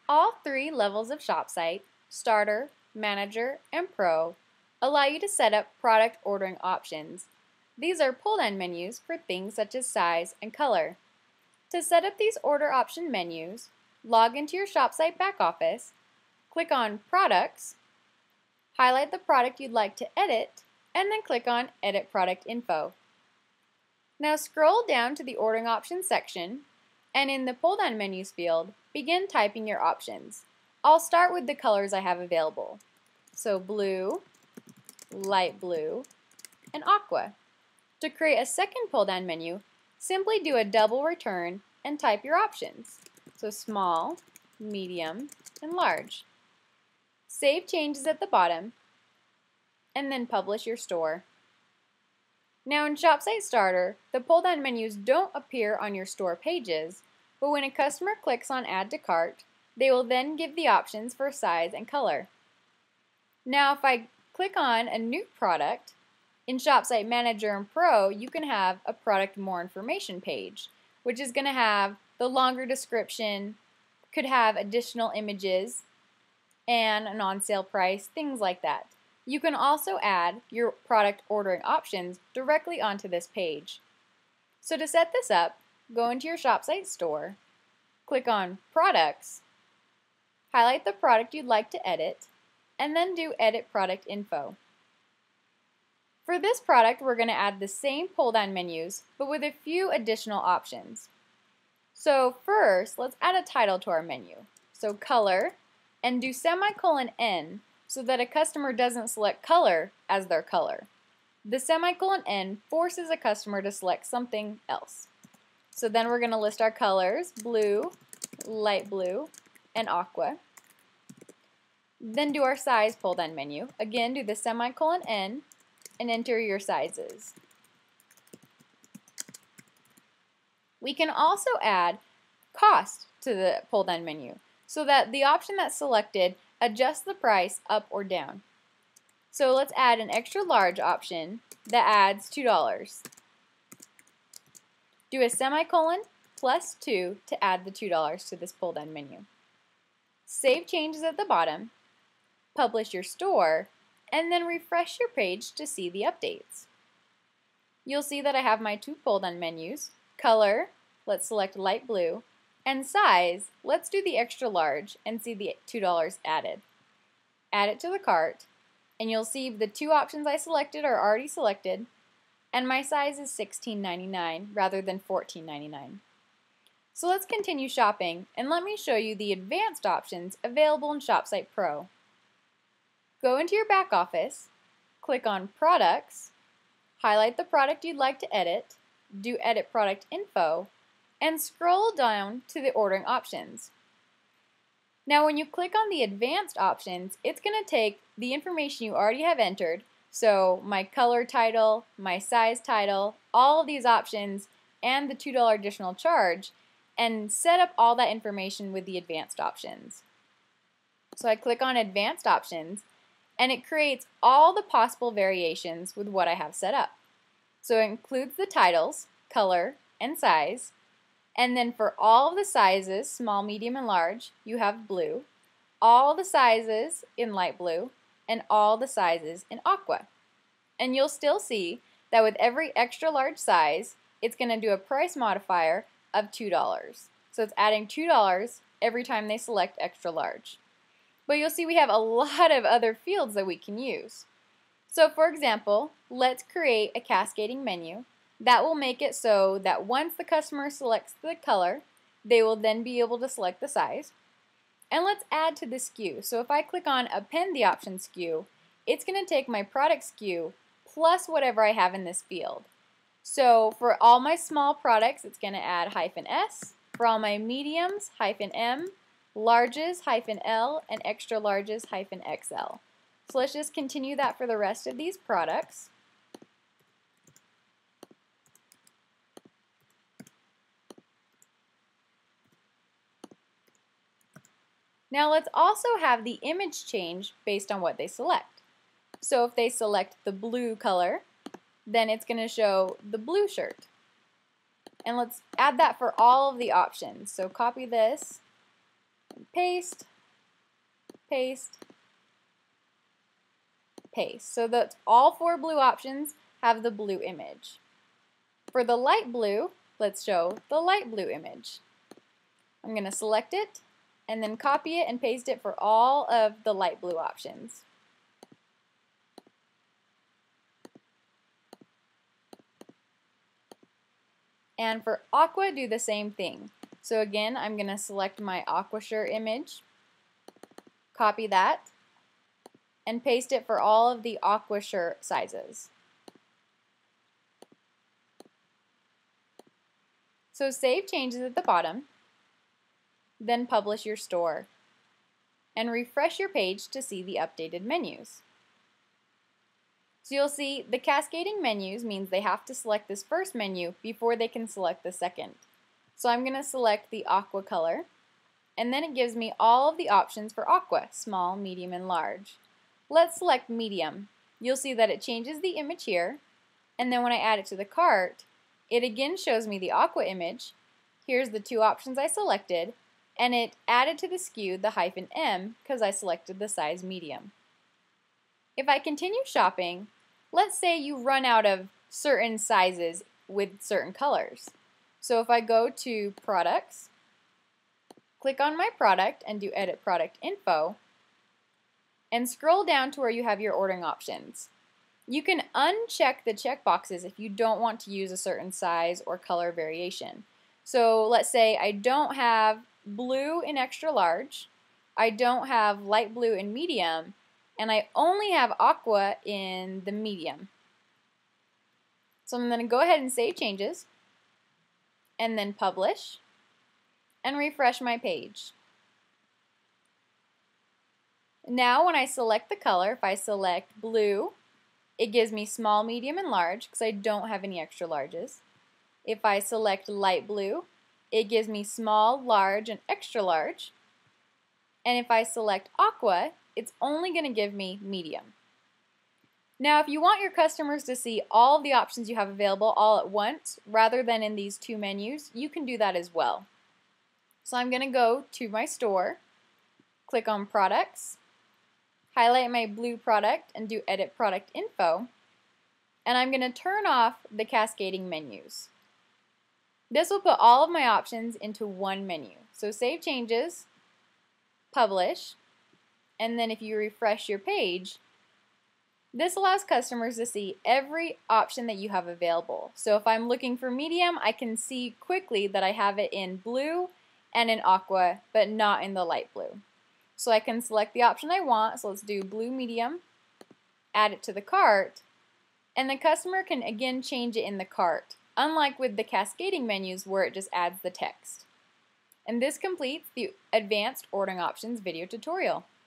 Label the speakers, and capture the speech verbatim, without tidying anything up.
Speaker 1: All three levels of ShopSite, Starter, Manager, and Pro, allow you to set up product ordering options. These are pull-down menus for things such as size and color. To set up these order option menus, log into your ShopSite back office, click on Products, highlight the product you'd like to edit, and then click on Edit Product Info. Now scroll down to the Ordering Options section, and in the pull-down menus field, begin typing your options. I'll start with the colors I have available. So blue, light blue, and aqua. To create a second pull-down menu, simply do a double return and type your options. So small, medium, and large. Save changes at the bottom, and then publish your store. Now in ShopSite Starter, the pull-down menus don't appear on your store pages, but when a customer clicks on Add to Cart, they will then give the options for size and color. Now if I click on a new product, in ShopSite Manager and Pro, you can have a product more information page, which is going to have the longer description, could have additional images, and an on-sale price, things like that. You can also add your product ordering options directly onto this page. So to set this up, go into your ShopSite store, click on Products, highlight the product you'd like to edit, and then do Edit Product Info. For this product, we're going to add the same pull-down menus, but with a few additional options. So first, let's add a title to our menu. So color, and do semicolon N so that a customer doesn't select color as their color. The semicolon N forces a customer to select something else. So then we're going to list our colors, blue, light blue, and aqua. Then do our size pull-down menu. Again, do the semicolon N and enter your sizes. We can also add cost to the pull-down menu so that the option that's selected adjusts the price up or down. So let's add an extra large option that adds two dollars. Do a semicolon plus two to add the two dollars to this pull-down menu. Save changes at the bottom, publish your store, and then refresh your page to see the updates. You'll see that I have my two pull-down menus. Color, let's select light blue, and size, let's do the extra large and see the two dollars added. Add it to the cart, and you'll see the two options I selected are already selected, and my size is sixteen ninety-nine rather than fourteen ninety-nine. So let's continue shopping, and let me show you the advanced options available in ShopSite Pro. Go into your back office, click on Products, highlight the product you'd like to edit, do Edit Product Info, and scroll down to the ordering options. Now when you click on the advanced options, it's going to take the information you already have entered, so my color title, my size title, all of these options, and the two dollar additional charge, and set up all that information with the advanced options. So I click on Advanced Options, and it creates all the possible variations with what I have set up. So it includes the titles, color, and size, and then for all of the sizes, small, medium, and large, you have blue, all the sizes in light blue, and all the sizes in aqua. And you'll still see that with every extra large size, it's going to do a price modifier of two dollars. So it's adding two dollars every time they select extra large. But you'll see we have a lot of other fields that we can use. So for example, let's create a cascading menu that will make it so that once the customer selects the color, they will then be able to select the size. And let's add to the S K U. So if I click on Append the Option S K U, it's going to take my product S K U plus whatever I have in this field. So for all my small products, it's going to add hyphen S. For all my mediums, hyphen M. Larges, hyphen L, and extra larges, hyphen X L. So let's just continue that for the rest of these products. Now let's also have the image change based on what they select. So if they select the blue color, then it's going to show the blue shirt. And let's add that for all of the options. So copy this and paste, paste, paste. So that all four blue options have the blue image. For the light blue, let's show the light blue image. I'm going to select it and then copy it and paste it for all of the light blue options. And for aqua, do the same thing. So again, I'm going to select my aquashare image, copy that, and paste it for all of the aquashare sizes. So save changes at the bottom, then publish your store, and refresh your page to see the updated menus. So you'll see the cascading menus means they have to select this first menu before they can select the second. So I'm going to select the aqua color, and then it gives me all of the options for aqua, small, medium, and large. Let's select medium. You'll see that it changes the image here, and then when I add it to the cart, it again shows me the aqua image. Here's the two options I selected, and it added to the S K U the hyphen M because I selected the size medium. If I continue shopping, let's say you run out of certain sizes with certain colors. So if I go to Products, click on my product and do Edit Product Info, and scroll down to where you have your ordering options. You can uncheck the checkboxes if you don't want to use a certain size or color variation. So let's say I don't have blue in extra large, I don't have light blue in medium, and I only have aqua in the medium. So I'm going to go ahead and save changes, and then publish, and refresh my page. Now when I select the color, if I select blue, it gives me small, medium, and large because I don't have any extra larges. If I select light blue, it gives me small, large, and extra large. And if I select aqua, it's only going to give me medium. Now if you want your customers to see all of the options you have available all at once rather than in these two menus, you can do that as well. So I'm going to go to my store, click on Products, highlight my blue product and do Edit Product Info, and I'm going to turn off the cascading menus. This will put all of my options into one menu. So save changes, publish, and then if you refresh your page, this allows customers to see every option that you have available. So if I'm looking for medium, I can see quickly that I have it in blue and in aqua, but not in the light blue. So I can select the option I want, so let's do blue medium, add it to the cart, and the customer can again change it in the cart, unlike with the cascading menus where it just adds the text. And this completes the Advanced Ordering Options video tutorial.